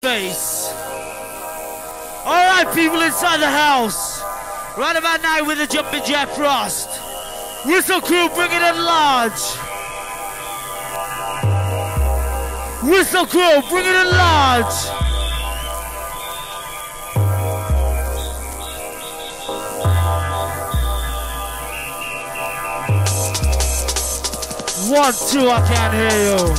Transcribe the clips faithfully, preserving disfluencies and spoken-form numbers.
Bass. Alright, people inside the house. Right about now with the jumping jack frost. Whistle crew, bring it in large. Whistle crew, bring it in large. One, two, I can't hear you.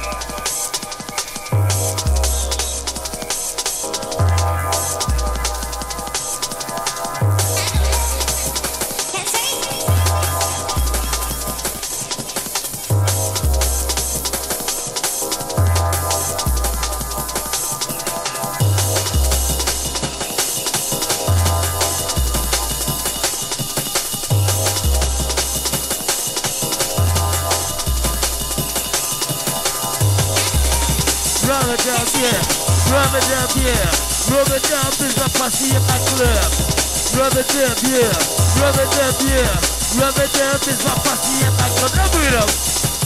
Rub it up, yeah. Rub it up is a pussy in my club. Rub it up, yeah. Rub it up, yeah. Rub it up is a pussy in my club. Rub it up.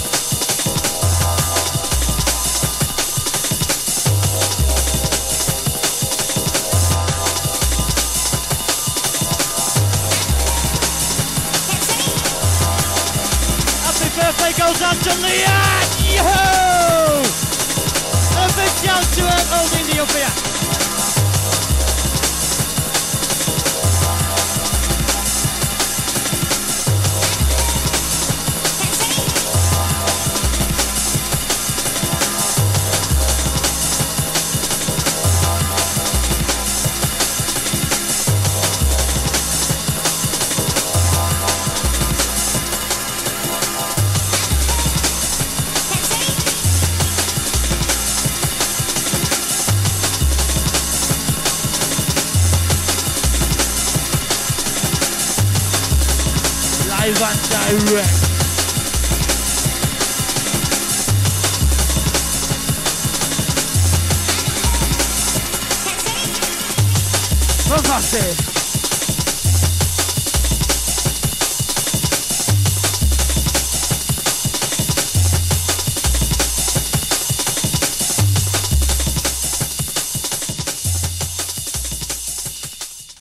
Happy birthday goes out to Leanne. Yo-ho! A big shout to her holding the affair. Live and direct. What I say?